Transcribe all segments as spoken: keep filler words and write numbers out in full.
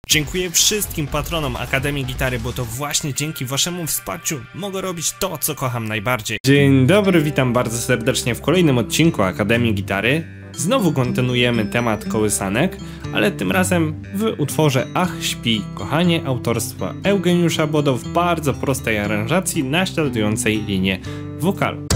Dziękuję wszystkim patronom Akademii Gitary, bo to właśnie dzięki waszemu wsparciu mogę robić to, co kocham najbardziej. Dzień dobry, witam bardzo serdecznie w kolejnym odcinku Akademii Gitary. Znowu kontynuujemy temat kołysanek, ale tym razem w utworze Ach śpi, kochanie, autorstwa Eugeniusza Bodo w bardzo prostej aranżacji naśladującej linię wokalu.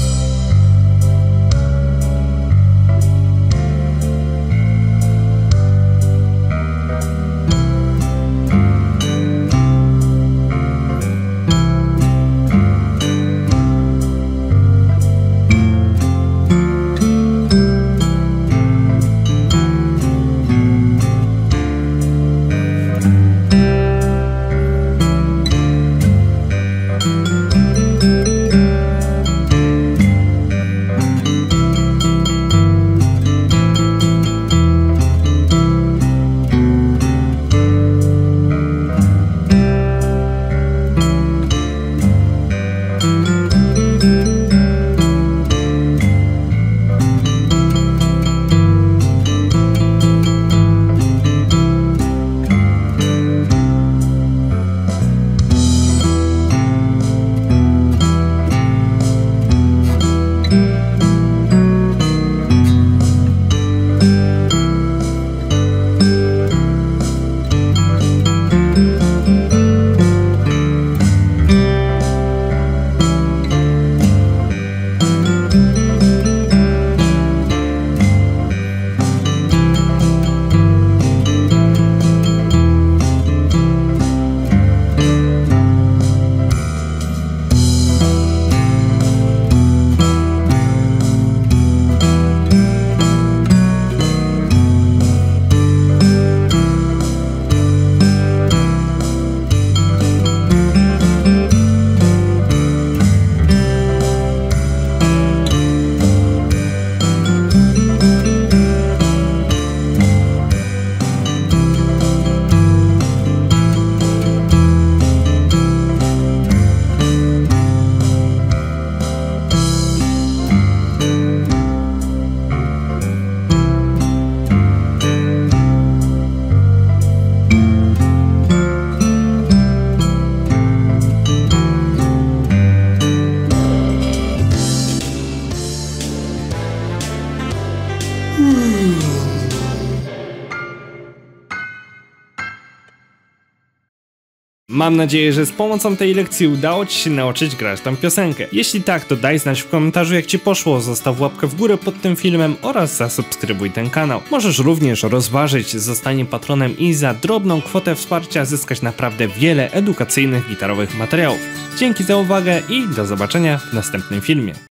Mam nadzieję, że z pomocą tej lekcji udało ci się nauczyć grać tą piosenkę. Jeśli tak, to daj znać w komentarzu, jak ci poszło, zostaw łapkę w górę pod tym filmem oraz zasubskrybuj ten kanał. Możesz również rozważyć zostanie patronem i za drobną kwotę wsparcia zyskać naprawdę wiele edukacyjnych gitarowych materiałów. Dzięki za uwagę i do zobaczenia w następnym filmie.